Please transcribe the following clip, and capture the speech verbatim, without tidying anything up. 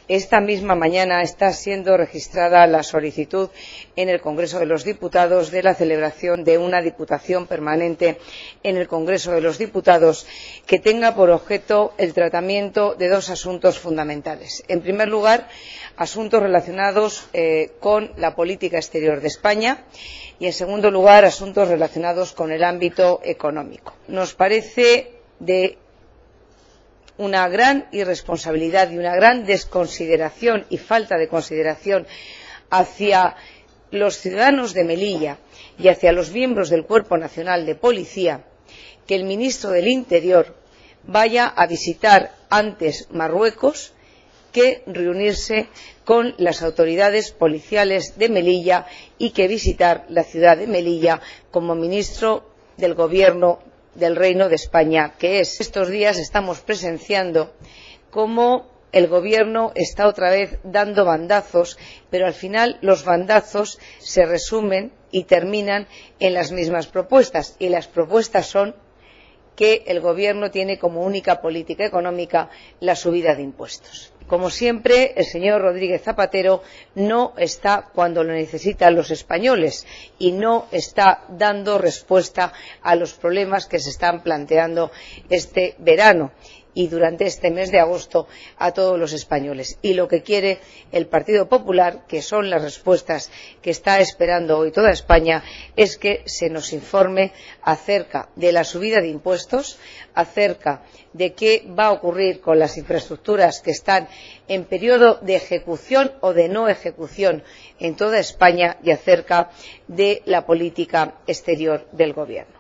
esta misma mañana está siendo registrada la solicitud en el Congreso de los Diputados de la celebración de una diputación permanente en el Congreso de los Diputados que tenga por objeto el tratamiento de dos asuntos fundamentales. En primer lugar, asuntos relacionados eh, con la política exterior de España y, en segundo lugar, asuntos relacionados con el ámbito económico. Nos parece de una gran irresponsabilidad y una gran desconsideración y falta de consideración hacia los ciudadanos de Melilla y hacia los miembros del Cuerpo Nacional de Policía que el ministro del Interior vaya a visitar antes Marruecos que reunirse con las autoridades policiales de Melilla y que visitar la ciudad de Melilla como ministro del Gobierno del Reino de España, que es. Estos días estamos presenciando cómo el Gobierno está otra vez dando bandazos, pero al final los bandazos se resumen y terminan en las mismas propuestas, y las propuestas son que el Gobierno tiene como única política económica la subida de impuestos. Como siempre, el señor Rodríguez Zapatero no está cuando lo necesitan los españoles y no está dando respuesta a los problemas que se están planteando este verano y durante este mes de agosto a todos los españoles. Y lo que quiere el Partido Popular, que son las respuestas que está esperando hoy toda España, es que se nos informe acerca de la subida de impuestos, acerca de qué va a ocurrir con las infraestructuras que están en periodo de ejecución o de no ejecución en toda España y acerca de la política exterior del Gobierno.